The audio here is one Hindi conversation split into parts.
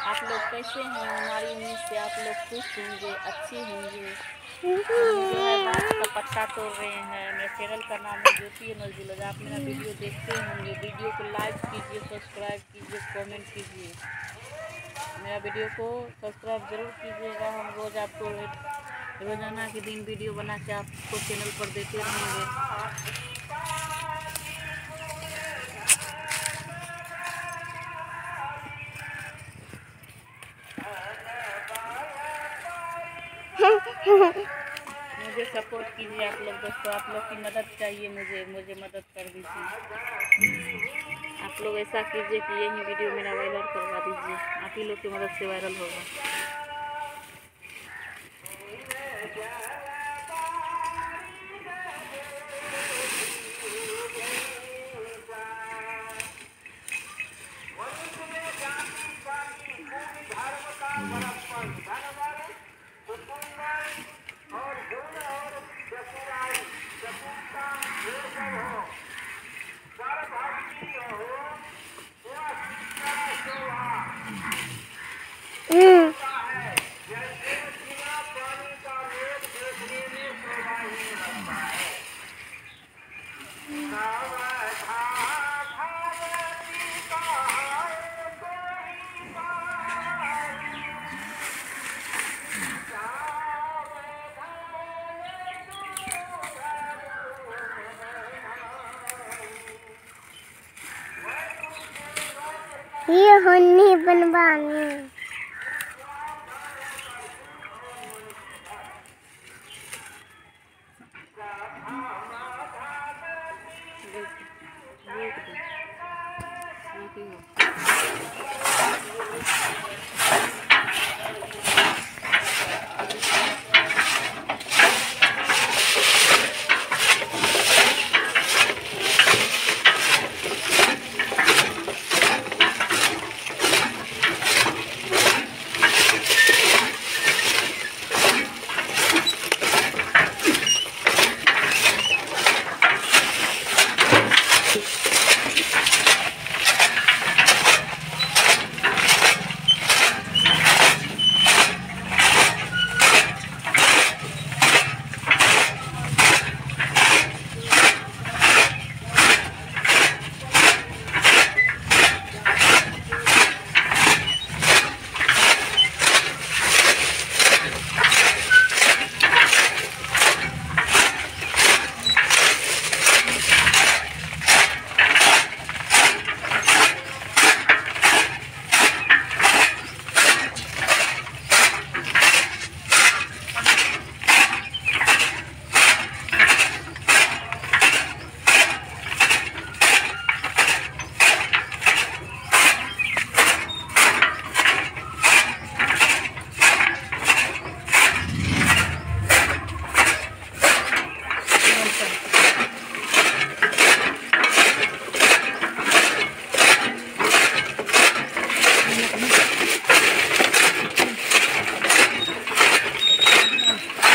आप लोग कैसे हैं? हमारी उम्मीद से आप लोग खुश होंगे, अच्छे होंगे। जो है बांस का पत्ता तोड़ रहे हैं। मेरे चैनल का नाम है ज्योति anoj। आप मेरा वीडियो देखते होंगे। वीडियो को लाइक कीजिए, सब्सक्राइब कीजिए, कमेंट कीजिए। मेरा वीडियो को सब्सक्राइब ज़रूर कीजिएगा। हम रोज़ आपको रोज़ाना के दिन वीडियो बना के आपको चैनल पर देते रहेंगे। मुझे सपोर्ट कीजिए आप लोग दोस्तों। आप लोग की मदद चाहिए मुझे मदद कर दीजिए। आप लोग ऐसा कीजिए कि यही वीडियो मेरा वायरल करवा दीजिए। आप ही लोग की मदद से वायरल होगा। ये होनी बनवानी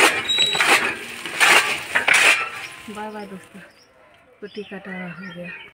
बाय बाय दोस्तों। कुटी काटा हो गया।